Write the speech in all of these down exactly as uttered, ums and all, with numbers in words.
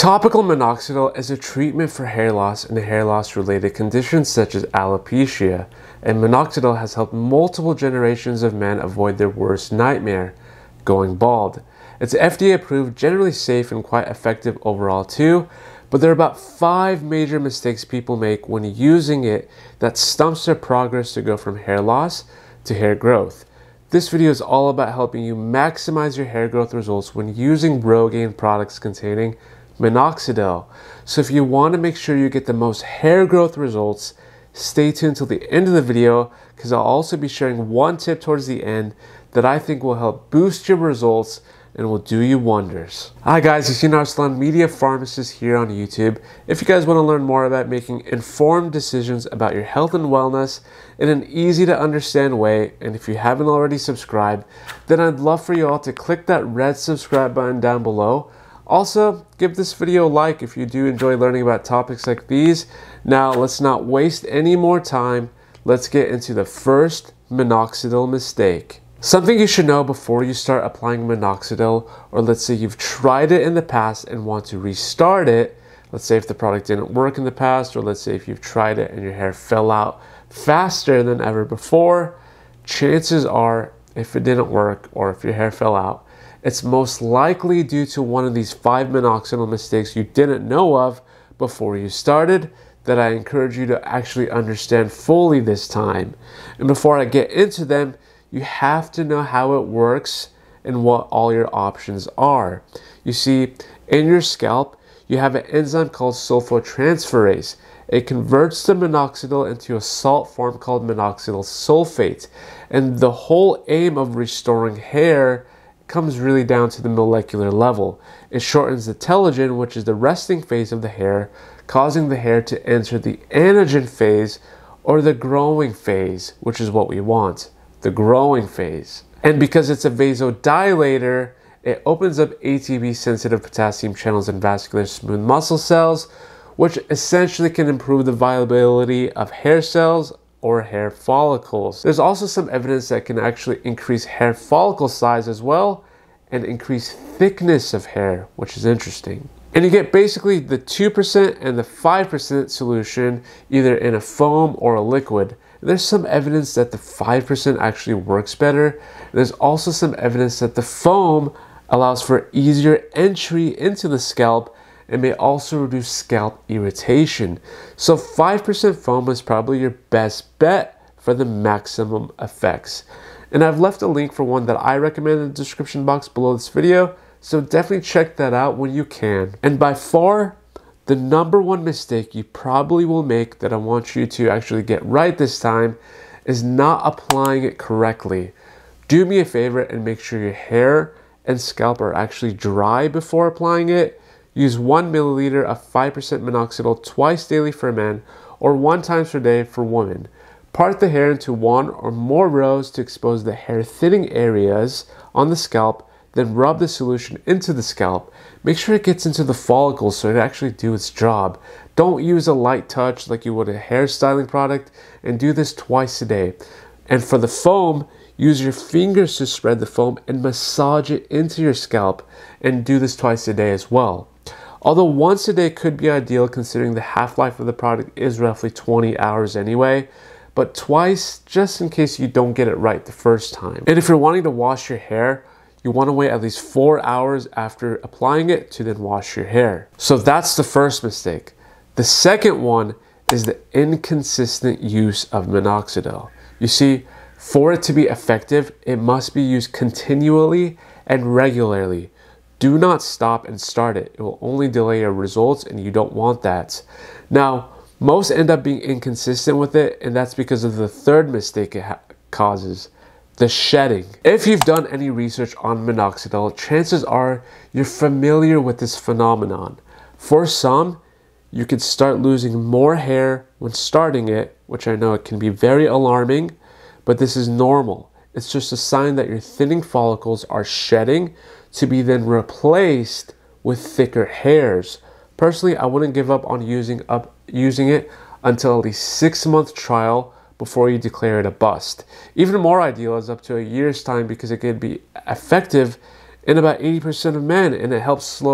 Topical minoxidil is a treatment for hair loss and hair loss related conditions such as alopecia, and minoxidil has helped multiple generations of men avoid their worst nightmare, going bald. It's F D A approved, generally safe and quite effective overall too, but there are about five major mistakes people make when using it that stumps their progress to go from hair loss to hair growth. This video is all about helping you maximize your hair growth results when using Rogaine products containing minoxidil. So if you want to make sure you get the most hair growth results, stay tuned till the end of the video, because I'll also be sharing one tip towards the end that I think will help boost your results and will do you wonders. Hi guys, it's your Arslan Media Pharmacist here on YouTube. If you guys want to learn more about making informed decisions about your health and wellness in an easy to understand way, and if you haven't already subscribed, then I'd love for you all to click that red subscribe button down below. Also, give this video a like if you do enjoy learning about topics like these. Now, let's not waste any more time. Let's get into the first minoxidil mistake. Something you should know before you start applying minoxidil, or let's say you've tried it in the past and want to restart it. Let's say if the product didn't work in the past, or let's say if you've tried it and your hair fell out faster than ever before, chances are, if it didn't work or if your hair fell out, it's most likely due to one of these five minoxidil mistakes you didn't know of before you started, that I encourage you to actually understand fully this time. And before I get into them, you have to know how it works and what all your options are. You see, in your scalp, you have an enzyme called sulfotransferase. It converts the minoxidil into a salt form called minoxidil sulfate. And the whole aim of restoring hair comes really down to the molecular level. It shortens the telogen, which is the resting phase of the hair, causing the hair to enter the anagen phase, or the growing phase, which is what we want, the growing phase. And because it's a vasodilator, it opens up A T P-sensitive potassium channels in vascular smooth muscle cells, which essentially can improve the viability of hair cells or hair follicles. There's also some evidence that can actually increase hair follicle size as well and increase thickness of hair, which is interesting. And you get basically the two percent and the five percent solution either in a foam or a liquid. There's some evidence that the five percent actually works better. There's also some evidence that the foam allows for easier entry into the scalp and may also reduce scalp irritation. So five percent foam is probably your best bet for the maximum effects. And I've left a link for one that I recommend in the description box below this video, so definitely check that out when you can. And by far, the number one mistake you probably will make that I want you to actually get right this time is not applying it correctly. Do me a favor and make sure your hair and scalp are actually dry before applying it. Use one milliliter of five percent minoxidil twice daily for men, or one time per day for women. Part the hair into one or more rows to expose the hair thinning areas on the scalp, then rub the solution into the scalp. Make sure it gets into the follicles so it actually do its job. Don't use a light touch like you would a hair styling product, and do this twice a day. And for the foam, use your fingers to spread the foam and massage it into your scalp, and do this twice a day as well. Although once a day could be ideal considering the half-life of the product is roughly twenty hours anyway, but twice just in case you don't get it right the first time. And if you're wanting to wash your hair, you want to wait at least four hours after applying it to then wash your hair. So that's the first mistake. The second one is the inconsistent use of minoxidil. You see, for it to be effective, it must be used continually and regularly. Do not stop and start it. It will only delay your results, and you don't want that. Now, most end up being inconsistent with it, and that's because of the third mistake it causes, the shedding. If you've done any research on minoxidil, chances are you're familiar with this phenomenon. For some, you could start losing more hair when starting it, which I know it can be very alarming, but this is normal. It's just a sign that your thinning follicles are shedding to be then replaced with thicker hairs. Personally, I wouldn't give up on using up using it until at least six month trial before you declare it a bust. Even more ideal is up to a year's time, because it can be effective in about eighty percent of men, and it helps slow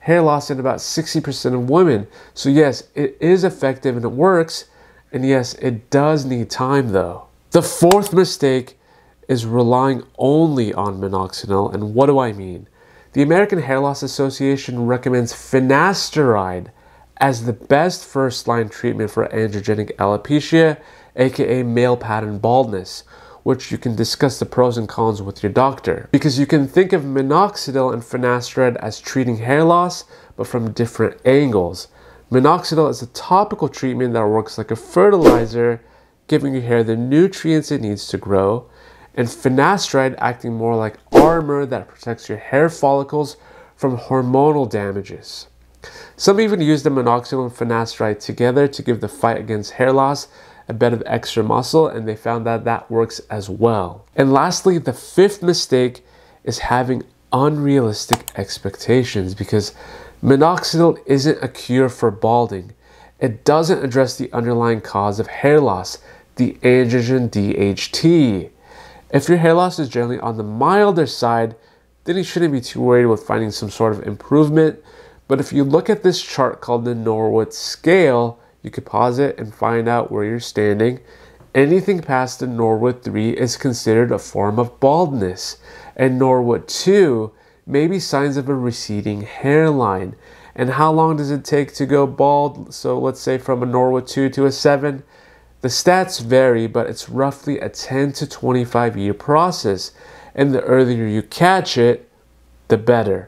hair loss in about sixty percent of women. So yes, it is effective and it works. And yes, it does need time though. The fourth mistake is relying only on minoxidil. And what do I mean? The American Hair Loss Association recommends finasteride as the best first-line treatment for androgenic alopecia, aka male pattern baldness, which you can discuss the pros and cons with your doctor. Because you can think of minoxidil and finasteride as treating hair loss, but from different angles. Minoxidil is a topical treatment that works like a fertilizer, giving your hair the nutrients it needs to grow, and finasteride acting more like armor that protects your hair follicles from hormonal damages. Some even use the minoxidil and finasteride together to give the fight against hair loss a bit of extra muscle, and they found that that works as well. And lastly, the fifth mistake is having unrealistic expectations, because minoxidil isn't a cure for balding. It doesn't address the underlying cause of hair loss, the androgen D H T. If your hair loss is generally on the milder side, then you shouldn't be too worried with finding some sort of improvement. But if you look at this chart called the Norwood scale, you could pause it and find out where you're standing. Anything past the Norwood three is considered a form of baldness, and Norwood two may be signs of a receding hairline. And how long does it take to go bald? So let's say from a Norwood two to a seven. The stats vary, but it's roughly a ten to twenty-five year process, and the earlier you catch it, the better.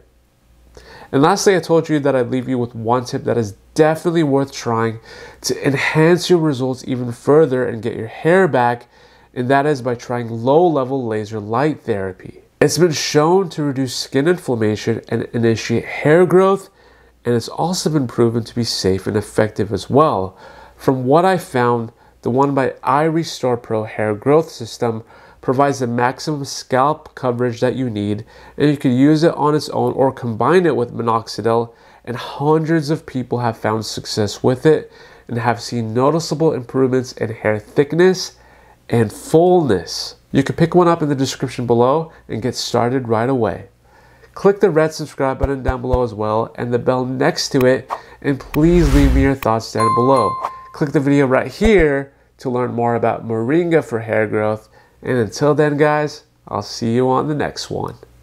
And lastly, I told you that I'd leave you with one tip that is definitely worth trying to enhance your results even further and get your hair back, and that is by trying low-level laser light therapy. It's been shown to reduce skin inflammation and initiate hair growth, and it's also been proven to be safe and effective as well. From what I found, the one by iRestore Pro Hair Growth System provides the maximum scalp coverage that you need, and you can use it on its own or combine it with minoxidil, and hundreds of people have found success with it and have seen noticeable improvements in hair thickness and fullness. You can pick one up in the description below and get started right away. Click the red subscribe button down below as well, and the bell next to it, and please leave me your thoughts down below. Click the video right here to learn more about moringa for hair growth. And until then, guys, I'll see you on the next one.